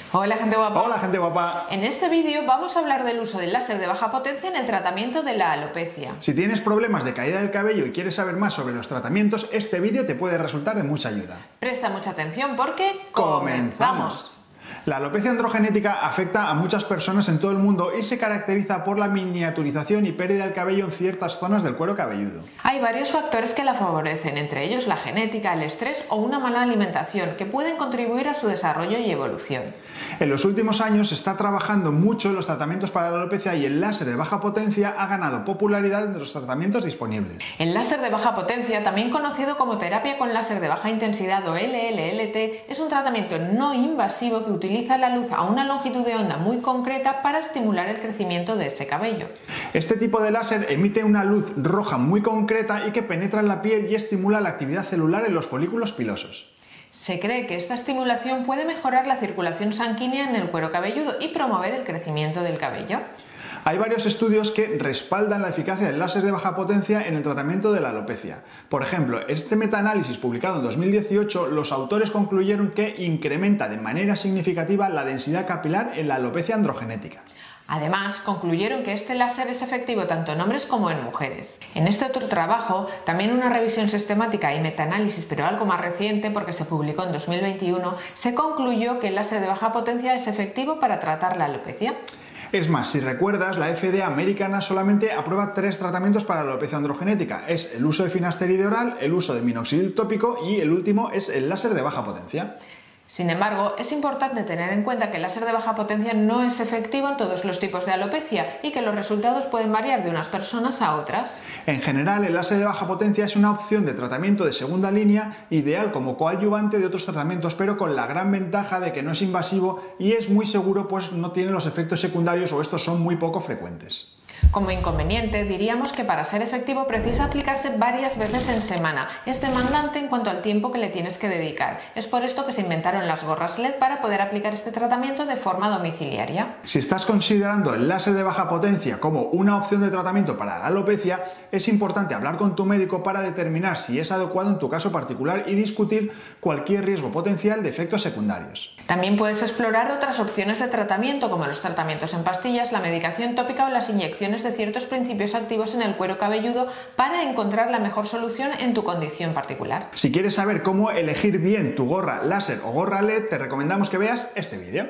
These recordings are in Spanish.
Hola gente guapa. Hola gente guapa. En este vídeo vamos a hablar del uso del láser de baja potencia en el tratamiento de la alopecia. Si tienes problemas de caída del cabello y quieres saber más sobre los tratamientos, este vídeo te puede resultar de mucha ayuda. Presta mucha atención porque ¡comenzamos! La alopecia androgenética afecta a muchas personas en todo el mundo y se caracteriza por la miniaturización y pérdida del cabello en ciertas zonas del cuero cabelludo. Hay varios factores que la favorecen, entre ellos la genética, el estrés o una mala alimentación, que pueden contribuir a su desarrollo y evolución. En los últimos años se está trabajando mucho en los tratamientos para la alopecia y el láser de baja potencia ha ganado popularidad entre los tratamientos disponibles. El láser de baja potencia, también conocido como terapia con láser de baja intensidad o LLLT, es un tratamiento no invasivo que utiliza la luz a una longitud de onda muy concreta para estimular el crecimiento de ese cabello. Este tipo de láser emite una luz roja muy concreta y que penetra en la piel y estimula la actividad celular en los folículos pilosos. Se cree que esta estimulación puede mejorar la circulación sanguínea en el cuero cabelludo y promover el crecimiento del cabello. Hay varios estudios que respaldan la eficacia del láser de baja potencia en el tratamiento de la alopecia. Por ejemplo, este metaanálisis publicado en 2018, los autores concluyeron que incrementa de manera significativa la densidad capilar en la alopecia androgenética. Además, concluyeron que este láser es efectivo tanto en hombres como en mujeres. En este otro trabajo, también una revisión sistemática y metaanálisis, pero algo más reciente porque se publicó en 2021, se concluyó que el láser de baja potencia es efectivo para tratar la alopecia. Es más, si recuerdas, la FDA americana solamente aprueba 3 tratamientos para la alopecia androgenética. Es el uso de finasteride oral, el uso de minoxidil tópico y el último es el láser de baja potencia. Sin embargo, es importante tener en cuenta que el láser de baja potencia no es efectivo en todos los tipos de alopecia y que los resultados pueden variar de unas personas a otras. En general, el láser de baja potencia es una opción de tratamiento de segunda línea, ideal como coadyuvante de otros tratamientos, pero con la gran ventaja de que no es invasivo y es muy seguro, pues no tiene los efectos secundarios o estos son muy poco frecuentes. Como inconveniente, diríamos que para ser efectivo precisa aplicarse varias veces en semana. Es demandante en cuanto al tiempo que le tienes que dedicar. Es por esto que se inventaron las gorras LED para poder aplicar este tratamiento de forma domiciliaria. Si estás considerando el láser de baja potencia como una opción de tratamiento para la alopecia, es importante hablar con tu médico para determinar si es adecuado en tu caso particular y discutir cualquier riesgo potencial de efectos secundarios. También puedes explorar otras opciones de tratamiento como los tratamientos en pastillas, la medicación tópica o las inyecciones de ciertos principios activos en el cuero cabelludo para encontrar la mejor solución en tu condición particular. Si quieres saber cómo elegir bien tu gorra láser o gorra LED, te recomendamos que veas este vídeo.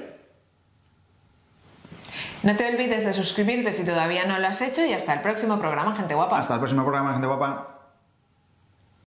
No te olvides de suscribirte si todavía no lo has hecho y hasta el próximo programa, gente guapa. Hasta el próximo programa, gente guapa.